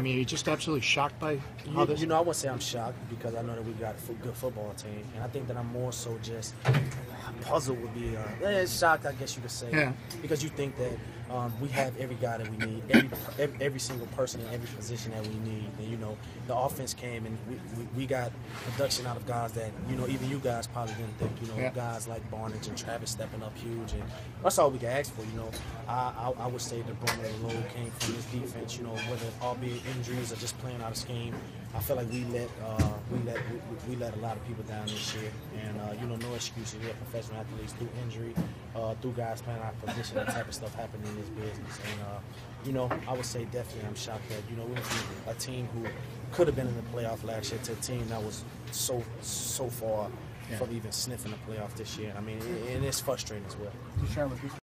I mean, are you just absolutely shocked by how this? You know, I wouldn't say I'm shocked because I know that we got a good football team, and I think that I'm more so just puzzled would be shocked, I guess you could say, Yeah. because you think that we have every guy that we need, every single person in every position that we need, and you know, the offense came and we got production out of guys that even you guys probably didn't think, guys like Barnage and Travis stepping up huge, and that's all we can ask for. I would say the brunt of the load came from this defense. Whether albeit injuries or just playing out of scheme, I feel like we let a lot of people down this year, and no excuses. We have professional athletes through injury, through guys playing out of position. That type of stuff happening in this business, and I would say definitely I'm shocked that we went from a team who could have been in the playoff last year to a team that was so far from even sniffing the playoff this year. I mean, and it's frustrating as well.